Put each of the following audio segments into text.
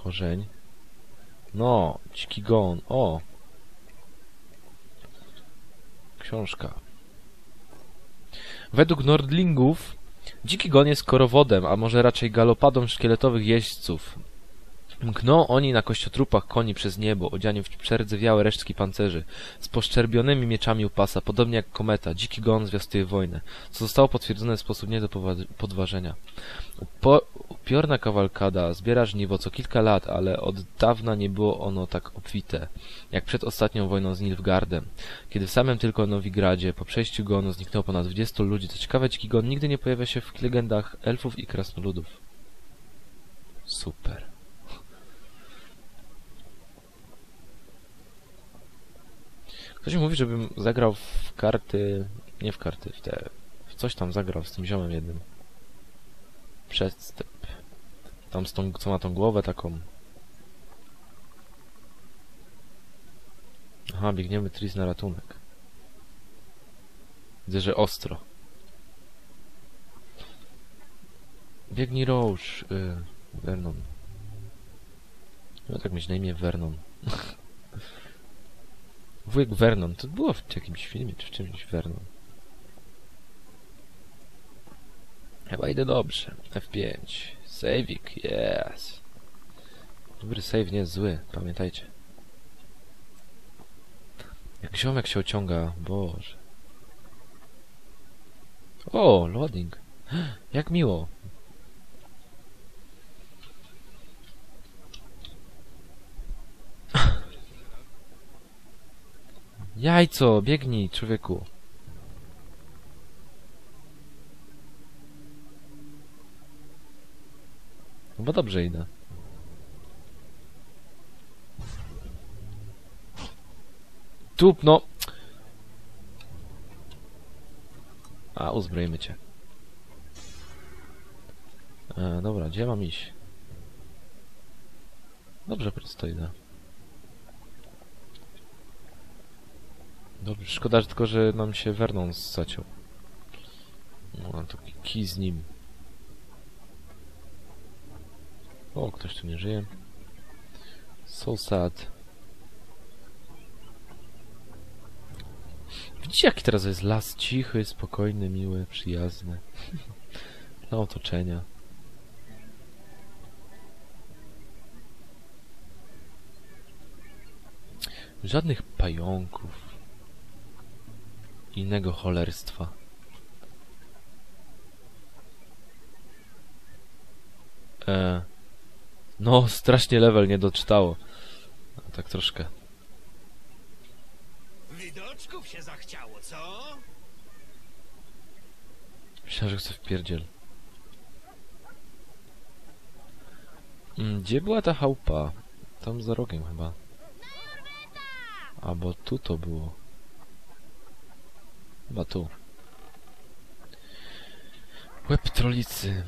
Korzeń. No, dziki gon. O! Książka. Według Nordlingów dziki gon jest korowodem, a może raczej galopadą szkieletowych jeźdźców. Mkną oni na kościotrupach koni przez niebo, odziani w przerdzewiałe resztki pancerzy, z poszczerbionymi mieczami u pasa, podobnie jak kometa. Dziki gon zwiastuje wojnę, co zostało potwierdzone w sposób nie do podważenia. Upiorna kawalkada zbiera żniwo co kilka lat, ale od dawna nie było ono tak obfite, jak przed ostatnią wojną z Nilfgaardem, kiedy w samym tylko Nowigradzie po przejściu gonu zniknęło ponad 20 ludzi. Co ciekawe, dziki gon nigdy nie pojawia się w legendach elfów i krasnoludów. Super. Ktoś mi mówi, żebym zagrał w karty... Nie w karty, w coś tam zagrał z tym ziomem jednym. Przedstęp. Tam z tą, co ma tą głowę taką. Aha, biegniemy Tris na ratunek. Widzę, że ostro. Biegnij Roche, Vernon. No tak mieć na imię Vernon. Wujek Vernon, to było w jakimś filmie, czy w czymś Vernon. Chyba idę dobrze. F5. Saveik, yes. Dobry save nie jest zły, pamiętajcie. Jak ziomek się ociąga, Boże. O, loading. Jak miło. Jajco, biegnij, człowieku. No bo dobrze idę. Tup, no. A, uzbroimy cię. Dobra, gdzie mam iść? Dobrze, prosto idę. Dobrze, szkoda, że tylko, że nam się Vernon zaciął. No, to kij z nim. O, ktoś tu nie żyje. So sad. Widzicie, jaki teraz jest las? Cichy, spokojny, miły, przyjazny. Dla otoczenia. Żadnych pająków. Innego cholerstwa. No, strasznie level nie doczytało. No, tak troszkę. Widoczków się zachciało, co? Myślałem, że chcę wpierdziel. Gdzie była ta chałupa? Tam za rogiem chyba. Albo tu to było. Chyba tu. Łeb trolicy.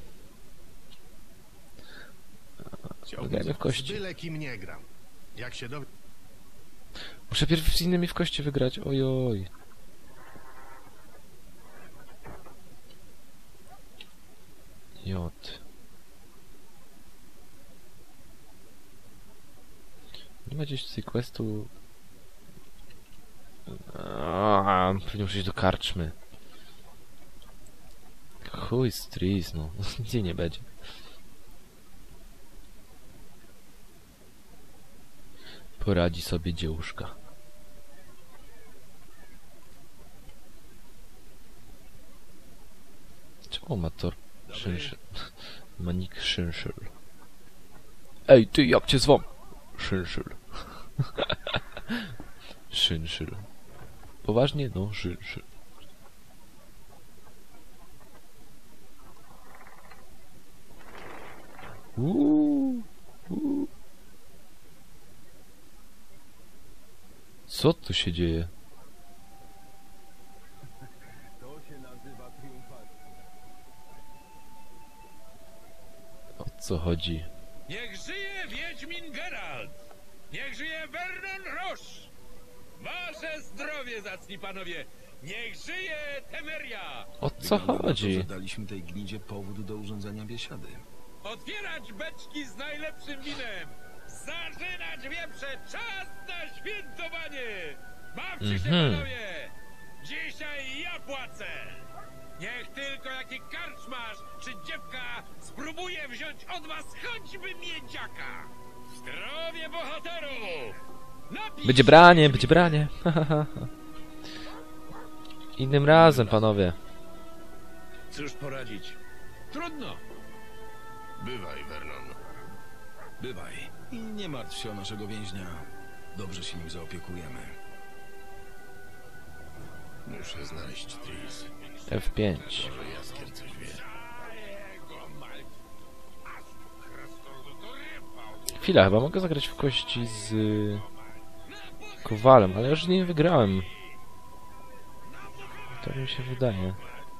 Grajmy w kości. Byle kim nie gram. Jak się do... Muszę pierw z innymi w kości wygrać. Ojoj. J. Nie ma gdzieś z questu. Pewnie muszę iść do karczmy. Chuj z Tris, no. Gdzie nie będzie. Poradzi sobie dziełuszka. Czemu ma to szynszyl? Manik szynszyl. Ej, ty, jak cię zwą? Szynszyl. Szynszyl. Poważnie? No, szynszyl. Co tu się dzieje? O co chodzi? Niech żyje Wiedźmin Geralt! Niech żyje Vernon Roche! Wasze zdrowie, zacni panowie! Niech żyje Temeria! O co chodzi? Że daliśmy tej gnidzie powód do urządzenia biesiady. otwierać beczki z najlepszym winem, zażynać wieprze, czas na świętowanie! Bawcie się, panowie! Dzisiaj ja płacę! Niech tylko jaki karczmarz czy dziewka spróbuje wziąć od was choćby miedziaka! Zdrowie bohaterów! Napijcie Będzie branie, będzie branie. Innym razem, panowie. Cóż poradzić? Trudno. Bywaj, Vernon. Bywaj. I nie martw się o naszego więźnia. Dobrze się nim zaopiekujemy. Muszę znaleźć Tris. F5. Może Jaskier coś wie. Chwila, chyba mogę zagrać w kości z Kowalem, ale już nie wygrałem. To mi się wydaje.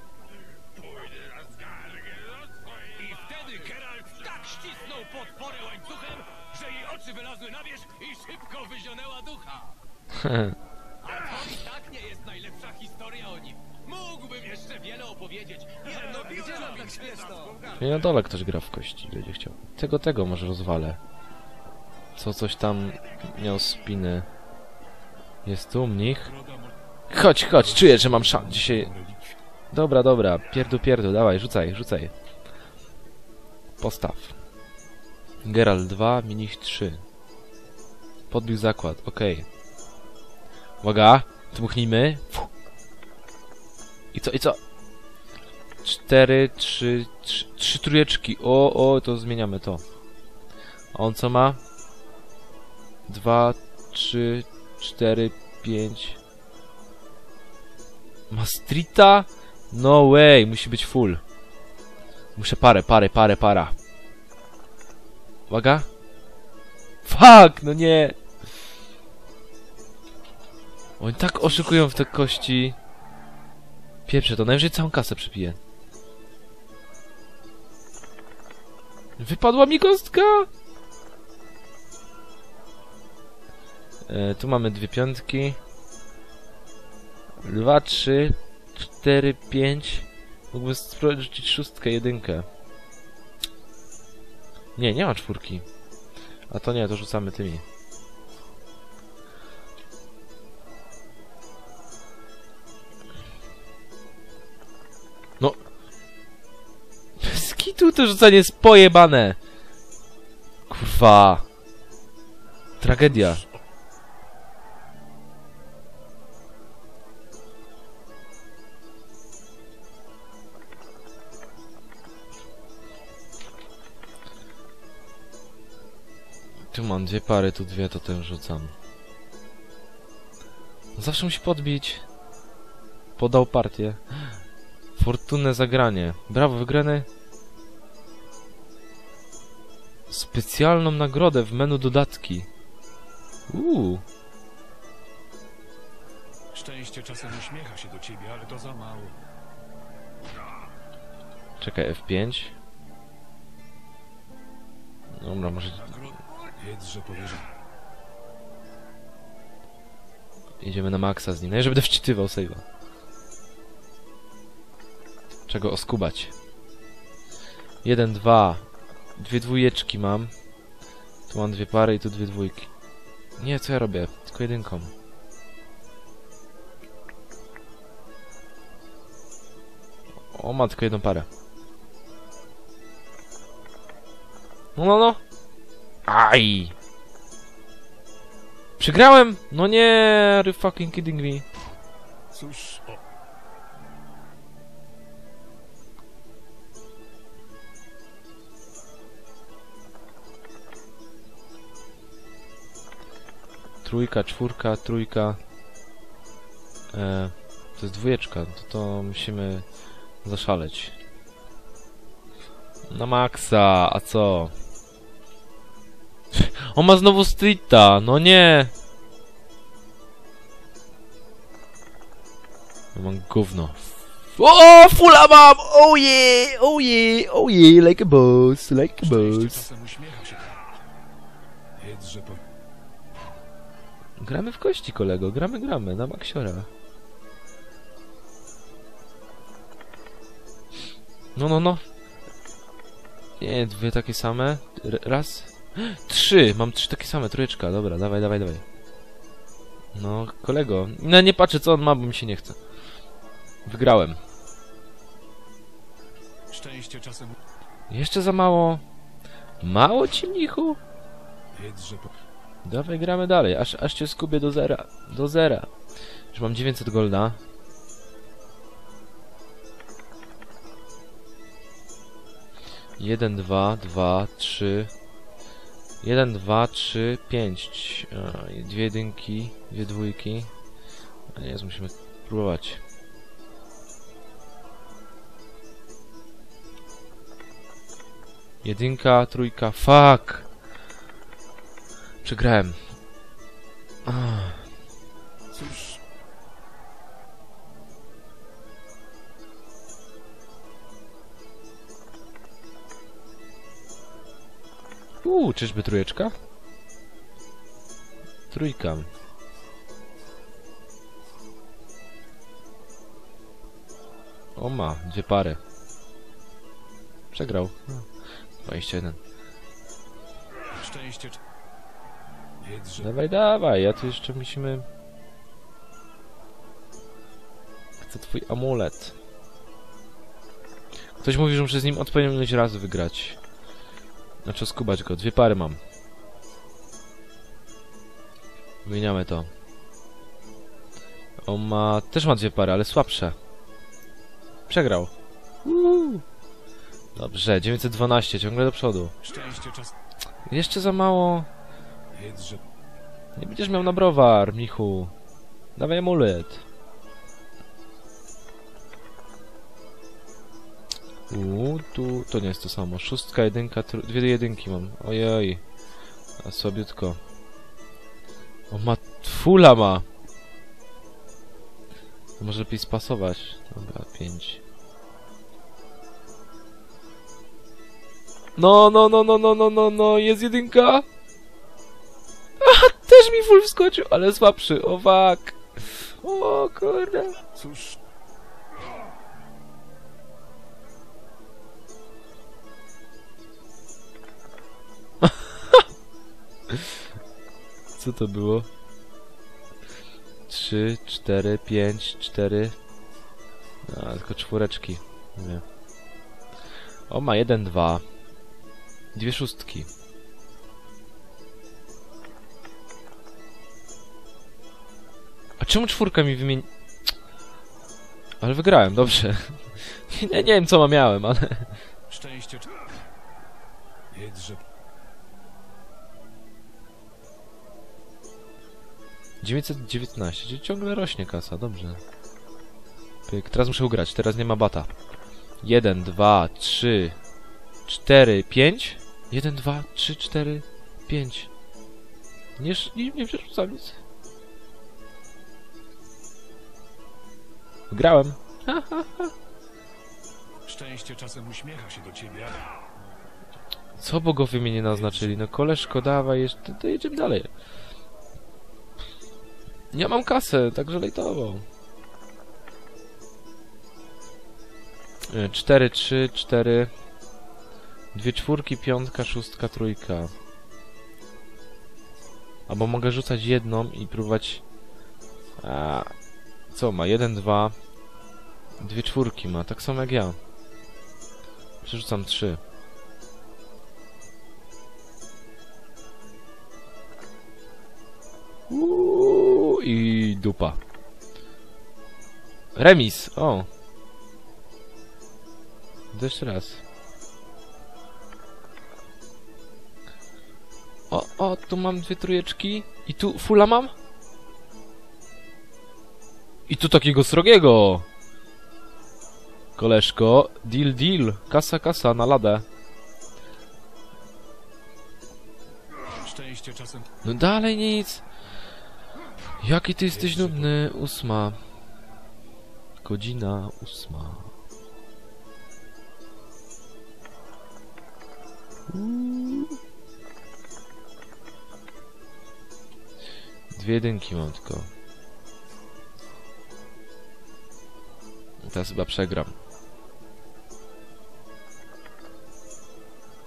I wtedy Geralt tak ścisnął potworę łańcuchem, że jej oczy wylazły na wierzch i szybko wyzionęła ducha. A to i tak nie jest najlepsza historia o nim. Mógłbym jeszcze wiele opowiedzieć. Gdzie nam tak śmieszno? I na dole ktoś gra w kości, będzie chciał. Tego może rozwalę. Co coś tam miał spiny. Jest tu mnich. Chodź, czuję, że mam szans dzisiaj. Dobra, pierdu, dawaj, rzucaj. Postaw. Geralt 2, Mnich 3. Podbił zakład, okej. Uwaga, dmuchnijmy. I co? 4, 3 trójeczki. O, to zmieniamy to. A on co ma? 2, 3, 4, 5. Ma streeta? No way, musi być full. Muszę para. Uwaga. Fuck, no nie. Oni tak oszukują w te kości. Pieprze to, najwyżej całą kasę przypiję. Wypadła mi kostka! Tu mamy 2 piątki. 2, 3, 4, 5. Mógłbym spróbować rzucić 6, 1. Nie ma 4. A to nie, to rzucamy tymi. No. Bez kitu to rzucanie jest pojebane. Kurwa. Tragedia. Tu mam 2 pary, tu 2, to ten rzucam. Zawsze musi podbić. Podał partię. Fortunne zagranie. Brawo, wygrany. Specjalną nagrodę w menu dodatki. Szczęście czasem uśmiecha się do ciebie, ale to za mało. Czekaj, F5. Dobra, może... Wiedz, że powierzę. Idziemy na maksa z nim. No i że będę wczytywał save'a. Czego oskubać? 1, 2. 2 dwójeczki mam. Tu mam 2 pary i tu 2 dwójki. Nie, co ja robię? Tylko 1. O, ma tylko 1 parę. No. Aj! Przegrałem! No nie, are you fucking kidding me? Cóż, Trójka, 4, 3. To jest 2, to musimy zaszaleć. Na maksa, a co? On ma znowu streeta, no nie! Ja mam gówno. O, fulla mam! Oh yeah, like a boss. szczęście czasem uśmiecha się. Wiedz, że Gramy w kości, kolego, gramy, na maksiora. No. Nie, dwie takie same. Raz. 3! Mam 3 takie same, trójeczka. Dobra, dawaj, dawaj, dawaj. No, kolego. No, nie patrzę co on ma, bo mi się nie chce. Wygrałem. Szczęście czasem... Jeszcze za mało. Mało ci, mnichu? Wiedz, że... Dawaj, gramy dalej. Aż cię skubię do zera. Do zera. Już mam 900 golda. Jeden, dwa, dwa, trzy. 1, 2, 3, 5. Dwie jedynki, dwie dwójki. A nie, musimy próbować. Jedynka, trójka, fuck! Przegrałem. Cóż... Czyżby trójeczka? Trójka. O ma, dwie pary. Przegrał. 21. Szczęście... Wiedz, że... Dawaj, dawaj, ja tu jeszcze musimy... Chcę twój amulet. Ktoś mówi, że muszę z nim odpowiednią ilość razy wygrać. Znaczy skubać go, dwie pary mam. Wymieniamy to. On ma... też ma dwie pary, ale słabsze. Przegrał. Dobrze, 912, ciągle do przodu. Szczęście czas... Jeszcze za mało. Wiedz, że... Nie będziesz miał na browar, Michu. Dawaj amulet. Tu... to nie jest to samo. Szóstka, jedynka, dwie jedynki mam. Ojej. A słabiutko. O, ma... Fula ma. Może lepiej spasować. Dobra, 5. No, jest jedynka. Aha, też mi full wskoczył, ale słabszy. O, fuck. O, kurde. Cóż... Co to było? 3, 4, 5, 4. A, tylko czwóreczki. Nie. O, ma 1, 2. Dwie szóstki. A czemu czwórka mi wymieni... Ale wygrałem, dobrze. Nie wiem co miałem, ale... Szczęście... Wiedz, że... 919, czyli ciągle rośnie kasa, dobrze. Pyk, teraz muszę ugrać, teraz nie ma bata. 1, 2, 3, 4, 5. 1, 2, 3, 4, 5. Nie przerzucam nic. Grałem. Szczęście czasem uśmiecha się do ciebie. Co bogowie mnie nie naznaczyli? No koleżko, dawaj jeszcze, to jedziemy dalej. Ja mam kasę, także lejtowo. 4, 3, 4. Dwie czwórki, piątka, szóstka, trójka. Albo mogę rzucać jedną i próbować... Co ma? 1, 2. Dwie czwórki ma, tak samo jak ja. Przerzucam 3. I dupa. Remis, o. Jeszcze raz. O, tu mam dwie trójeczki. I tu fula mam. I tu takiego srogiego. Koleżko, deal. Kasa, na ladę. Szczęście czasem... No dalej nic. Jaki ty jesteś nudny. 8. Godzina 8. Dwie jedynki mam tylko. Teraz chyba przegram.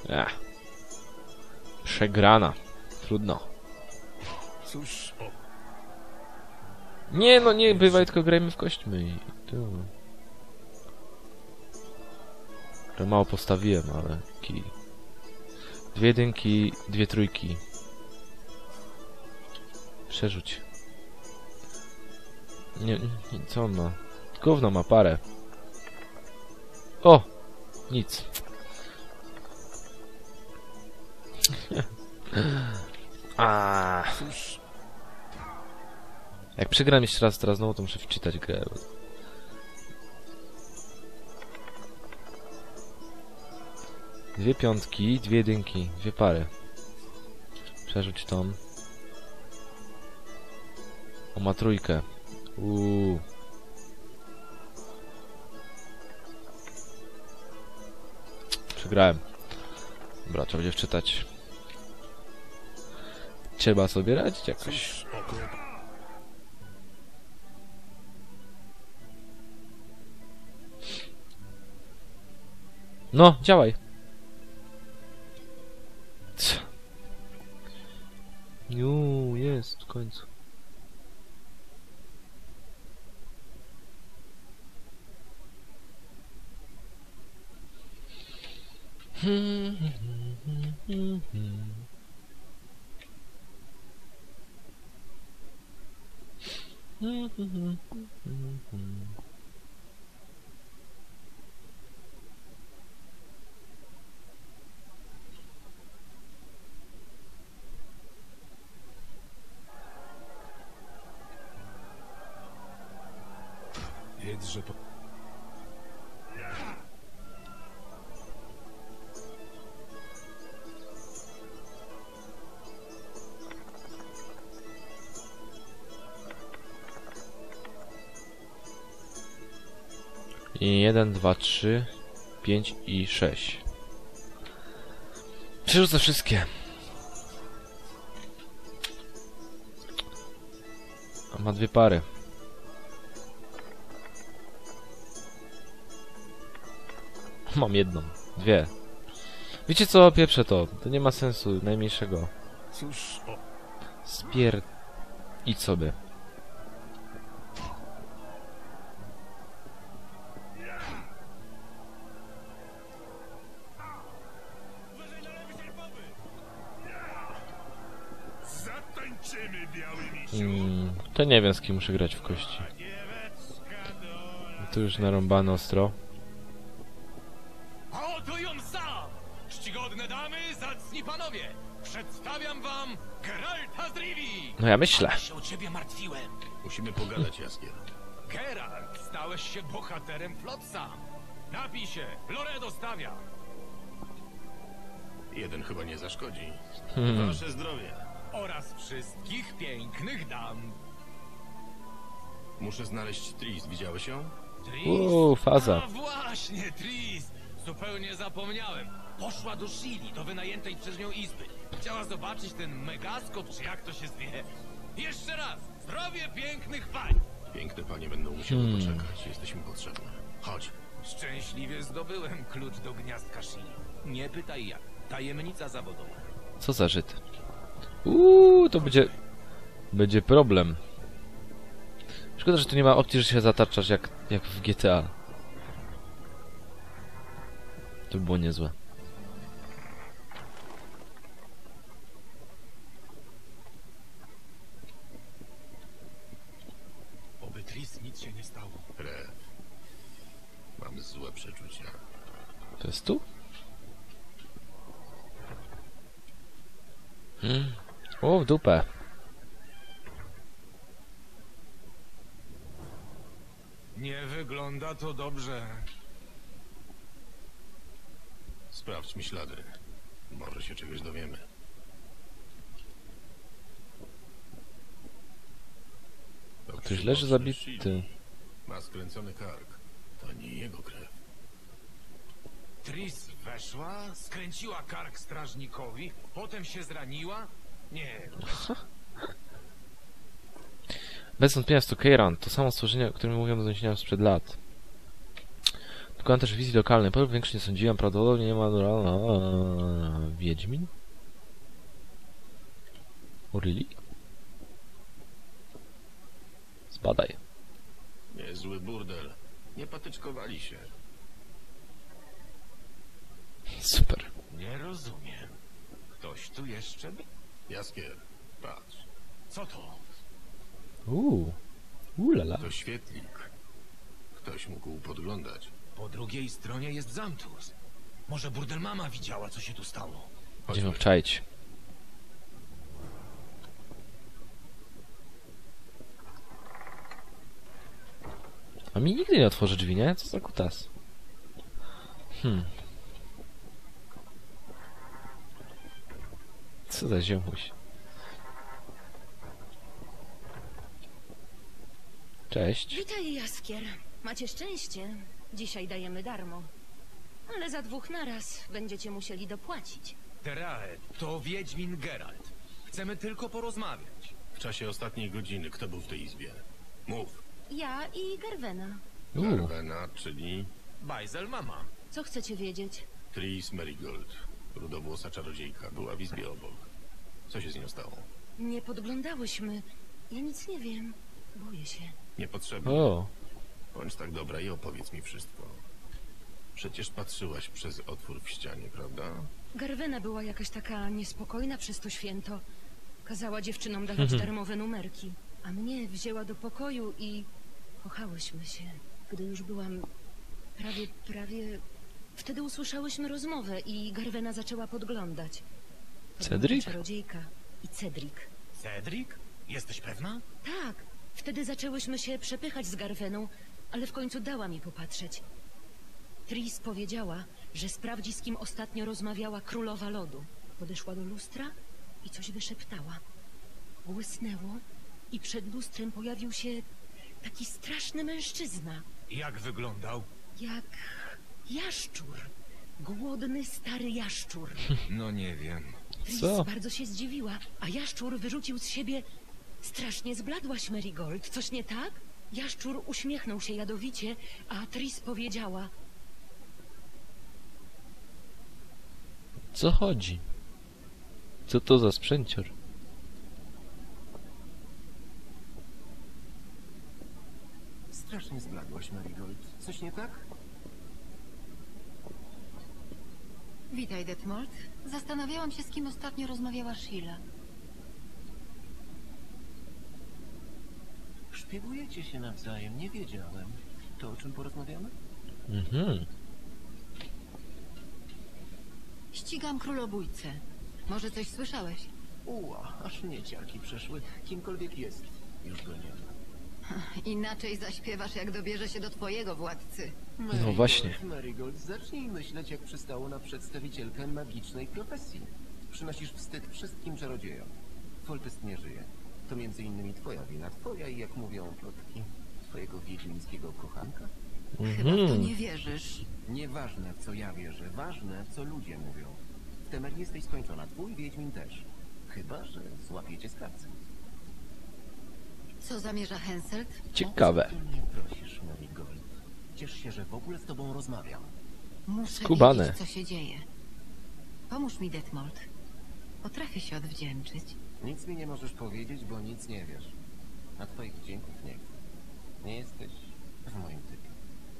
Przegrana. Trudno. Cóż, o, Nie, no nie bywaj, tylko grajmy w kośćmy i tu. Trochę mało postawiłem, ale kij. 2 jedynki, 2 trójki. Przerzuć. Nie, co on ma? Gówno ma parę. O! Nic. A. cóż, Jak przegram jeszcze raz teraz znowu, to muszę wczytać grę. Dwie piątki, 2 jedynki, 2 pary. Przerzuć tą. O, ma trójkę. Przegrałem. Dobra, trzeba będzie wczytać. Trzeba sobie radzić jakoś. cóż, okrep. No, działaj. Co? Jest w końcu. Wiedz, że to... I 1, 2, 3, 5 i 6. Przerzucę wszystkie. A ma 2 pary. Mam jedną, 2. Wiecie co? Pieprzę to. To nie ma sensu, najmniejszego. Cóż, o, Idź sobie. zatańczymy, biały misiu. To nie wiem, z kim muszę grać w kości. Tu już narąbane ostro. Oto ją sam! Czcigodne damy, zacni panowie! Przedstawiam wam Geralta z Rivii! No ja myślę. się o ciebie martwiłem. Musimy pogadać, Jaskier. Geralt, stałeś się bohaterem Flotsam. Napij się, Loredo stawia. Jeden chyba nie zaszkodzi. Hmm. Wasze zdrowie. Oraz wszystkich pięknych dam. Muszę znaleźć Tris. Widziałeś ją? Tris? Faza. A właśnie, Tris! Zupełnie zapomniałem. Poszła do Shili, do wynajętej przez nią izby. Chciała zobaczyć ten megaskop, czy jak to się zwie. Jeszcze raz, zdrowie pięknych pań! Piękne panie będą musiały poczekać. Jesteśmy potrzebne. Chodź. Szczęśliwie zdobyłem klucz do gniazdka Shili. Nie pytaj jak. Tajemnica zawodowa. Co za Żyd? To będzie problem. Szkoda, że tu nie ma opcji, że się zataczasz jak w GTA. To by było niezłe. Oby Tris nic się nie stało. Krew. Mam złe przeczucia. To jest tu? O, w dupę. Nie wygląda to dobrze. Sprawdźmy ślady. Może się czegoś dowiemy. To Ktoś leży zabity. Ma skręcony kark. To nie jego krew. Tris weszła, skręciła kark strażnikowi, potem się zraniła? Nie. Bez wątpienia jest to Keiran, to samo stworzenie, o którym mówiłem do doniesienia sprzed lat. Wykonałem też wizji lokalnej. Powiem większy nie sądziłem. Prawdopodobnie nie ma... Wiedźmin? Really? Zbadaj. Niezły burdel. Nie patyczkowali się. Super. Nie rozumiem. Ktoś tu jeszcze... Jaskier, patrz. Co to? Lala. To świetlik. Ktoś mógł podglądać. Po drugiej stronie jest Zamtus. Może burdel mama widziała, co się tu stało. Będziemy obczaić. A mi nigdy nie otworzy drzwi, nie? Co za kutas? Co za ziomuś. Cześć. Witaj, Jaskier. Macie szczęście. Dzisiaj dajemy darmo. Ale za 2 naraz będziecie musieli dopłacić. Terae, to Wiedźmin Geralt. Chcemy tylko porozmawiać. W czasie ostatniej godziny kto był w tej izbie? Mów. Ja i Garwena. Garvena, czyli Bajzel mama. Co chcecie wiedzieć? Tris Merigold. Rudowłosa czarodziejka. Była w izbie obok. Co się z nią stało? Nie podglądałyśmy. Ja nic nie wiem. Boję się. Niepotrzebnie. O, Bądź tak dobra i opowiedz mi wszystko. Przecież patrzyłaś przez otwór w ścianie, prawda? Garwena była jakaś taka niespokojna przez to święto. Kazała dziewczynom dawać darmowe numerki. A mnie wzięła do pokoju i... kochałyśmy się. Gdy już byłam prawie... Wtedy usłyszałyśmy rozmowę i Garwena zaczęła podglądać. To była Cedric? ta czarodziejka i Cedric. Cedric? Jesteś pewna? Tak, wtedy zaczęłyśmy się przepychać z Garweną, ale w końcu dała mi popatrzeć. Tris powiedziała, że sprawdzi, z kim ostatnio rozmawiała królowa lodu. Podeszła do lustra i coś wyszeptała. Błysnęło i przed lustrem pojawił się taki straszny mężczyzna. Jak wyglądał? Jak jaszczur. Głodny, stary jaszczur. No nie wiem. Tris Co? bardzo się zdziwiła, a jaszczur wyrzucił z siebie... Strasznie zbladłaś, Merigold, coś nie tak? Jaszczur uśmiechnął się jadowicie, a Tris powiedziała... co chodzi? Co to za sprzęcior? Strasznie zbladłaś, Marigold. Coś nie tak? Witaj, Detmold. Zastanawiałam się, z kim ostatnio rozmawiała Sheila. Szpiegujecie się nawzajem, nie wiedziałem. To o czym porozmawiamy? Ścigam królobójcę. Może coś słyszałeś? Aż mnie ciarki przeszły. Kimkolwiek jest, już go nie ma. Inaczej zaśpiewasz, jak dobierze się do twojego władcy. No właśnie. Marigold, zacznij myśleć, jak przystało na przedstawicielkę magicznej profesji. Przynosisz wstyd wszystkim czarodziejom. Foltest nie żyje. To między innymi twoja wina. Twoja i, jak mówią plotki, twojego wiedźmińskiego kochanka. Chyba w to nie wierzysz. Nieważne, w co ja wierzę. Ważne, co ludzie mówią. W Temerii jesteś skończona. Twój wiedźmin też. Chyba że złapiecie sprawcę. Co zamierza Henselt? Ciekawe. O co ty mnie prosisz, Marigold? Ciesz się, że w ogóle z tobą rozmawiam. Muszę Skubane. wiedzieć, co się dzieje. Pomóż mi, Detmold. Potrafię się odwdzięczyć. Nic mi nie możesz powiedzieć, bo nic nie wiesz. A twoich wdzięków nie chcę. Nie jesteś w moim typie.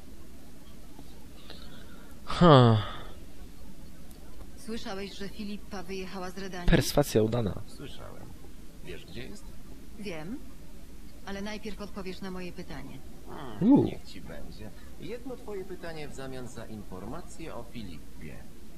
Słyszałeś, że Filipa wyjechała z Redanii? Perswacja udana. Słyszałem. Wiesz, gdzie jest? Wiem, ale najpierw odpowiesz na moje pytanie. Niech ci będzie. Jedno twoje pytanie w zamian za informację o Filipie.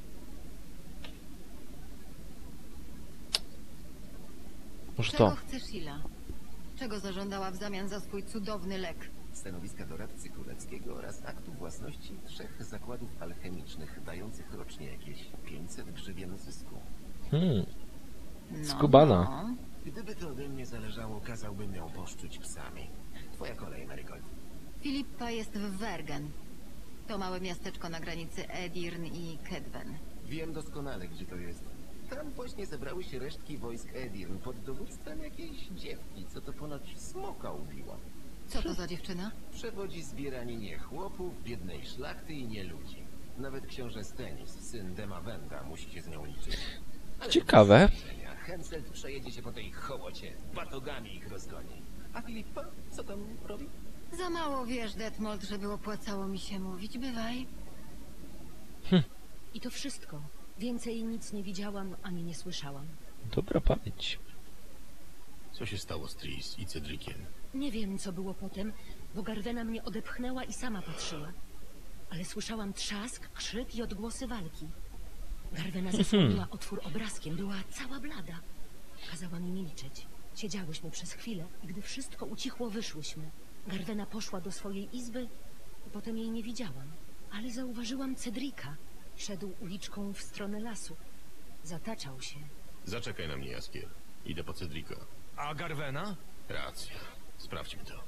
Może Czego to. chce Sheila? Czego zażądała w zamian za swój cudowny lek? Stanowiska doradcy królewskiego oraz aktu własności 3 zakładów alchemicznych, dających rocznie jakieś 500 grzywien zysku. No, Skubana. no. Gdyby to ode mnie zależało, kazałbym ją poszczuć psami. Twoja kolej, Marigold. Filippa jest w Wergen. To małe miasteczko na granicy Edirn i Kedwen. Wiem doskonale, gdzie to jest. Tam właśnie zebrały się resztki wojsk Edirn pod dowództwem jakiejś dziewki, co to ponoć smoka ubiła. Co to za dziewczyna? Przewodzi zbieraninie chłopów, biednej szlachty i nieludzi. Nawet książę Stennis, syn Demawenda, musi się z nią liczyć. Ale Ciekawe. bez znaczenia. Henselt przejedzie się po tej hołocie, batogami ich rozgoni. A Filipa, co tam robi? Za mało wiesz, Detmold, żeby opłacało mi się mówić. Bywaj. I to wszystko. Więcej nic nie widziałam ani nie słyszałam. Dobra pamięć. Co się stało z Tris i Cedriciem? Nie wiem, co było potem, bo Garwena mnie odepchnęła i sama patrzyła. Ale słyszałam trzask, krzyk i odgłosy walki. Garwena zasłoniła otwór obrazkiem, była cała blada. Kazała mi milczeć. Siedziałyśmy przez chwilę i gdy wszystko ucichło, wyszłyśmy. Garwena poszła do swojej izby i potem jej nie widziałam. Ale zauważyłam Cedrika. Szedł uliczką w stronę lasu. Zataczał się. Zaczekaj na mnie, Jaskier. Idę po Cedrika. A Garwena? Racja. Sprawdźmy to.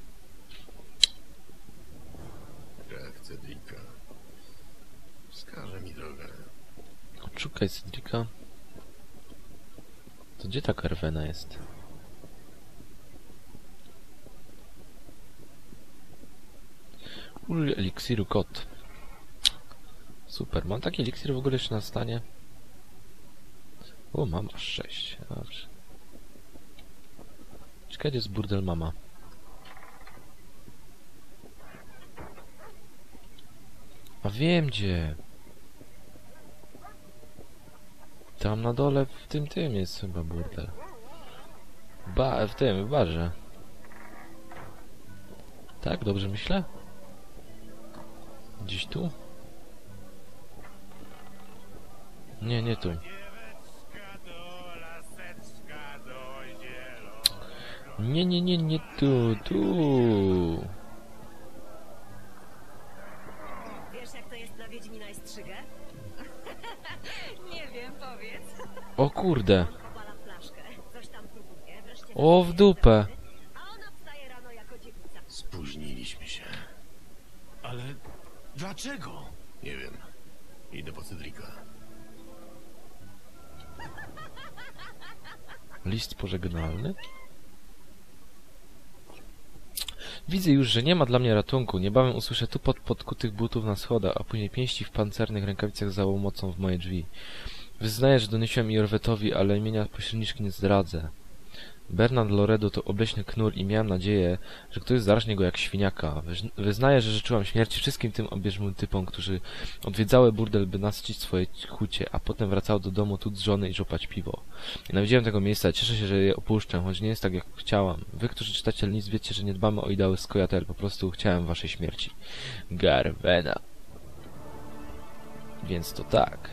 Krew Cedrika. Wskaże mi drogę. Szukaj Cedrika. To gdzie ta Garwena jest? Użyj eliksiru kot. Super, mam taki eliksir w ogóle jeszcze na stanie. O, mam aż 6. Dobrze. Ciekawe, gdzie jest burdel mama. A wiem gdzie. Tam na dole w tym jest chyba burdel. W barze. Tak, dobrze myślę? Gdzieś tu? Nie, nie tu. Nie tu, tu. Wiesz, jak to jest na Wiedźmina i Strzygę? Nie wiem, powiedz. O kurde. Obalam flaszkę, coś tam próbuje, wreszcie... O, w dupę. A ona wstaje rano jako dziewica. Spóźniliśmy się. Ale dlaczego? Nie wiem. Idę po Cedrika. List pożegnalny? Widzę już, że nie ma dla mnie ratunku. Niebawem usłyszę tupot podkutych butów na schodach, a później pięści w pancernych rękawicach za łomocą w moje drzwi. Wyznaję, że doniesiłem Jorwetowi, ale imienia pośredniczki nie zdradzę. Bernard Loredo to obleśny knur i miałem nadzieję, że ktoś zaraźnie go jak świniaka. Wyznaję, że życzyłam śmierci wszystkim tym obieżmym typom, którzy odwiedzały burdel, by nasycić swoje chucie, a potem wracały do domu tuc żony i żopać piwo. Nienawidziłem tego miejsca, cieszę się, że je opuszczę, choć nie jest tak, jak chciałam. Wy, którzy czytacie list, wiecie, że nie dbamy o ideały Skojatel, po prostu chciałem waszej śmierci. Garwena. Więc to tak.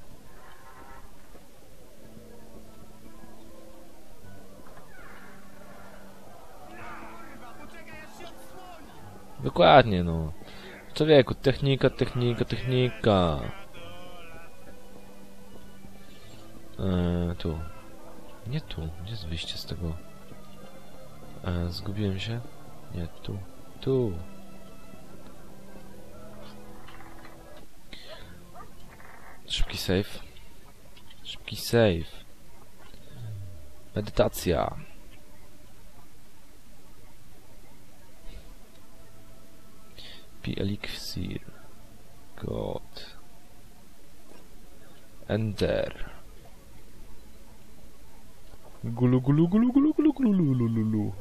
Dokładnie, no. Człowieku, technika, technika, technika. Tu. Nie tu. Gdzie jest wyjście z tego? Zgubiłem się? Nie, tu. Tu. Szybki save. Szybki save. Medytacja. Elixir. God. Enter. Gulu gulu gulu gulu gulu gulu gulu gulu.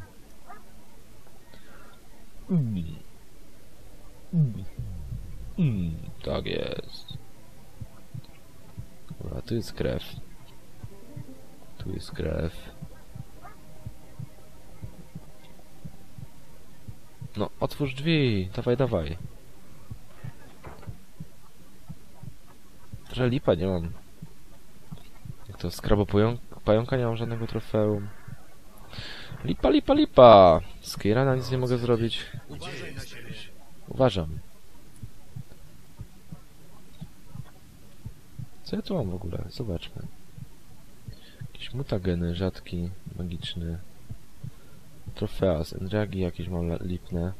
Tak jest. Dobra, tu jest krew. Tu jest krew. No, otwórz drzwi. Dawaj, dawaj. Trochę lipa nie mam. Jak to skrabo pająka nie mam żadnego trofeum. Lipa, lipa, lipa. Z Keirana nic nie mogę zrobić. Gdzie jesteś? Uważam. Co ja tu mam w ogóle? Zobaczmy. Jakieś mutageny, rzadki, magiczny. Trofea z Endragi jakieś mam lipne.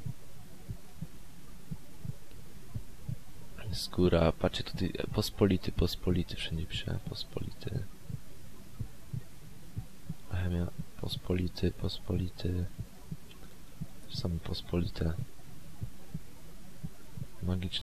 Skóra, patrzcie tutaj, pospolity, wszędzie pisze, pospolity. Chemia, pospolity. Same pospolite. Magiczne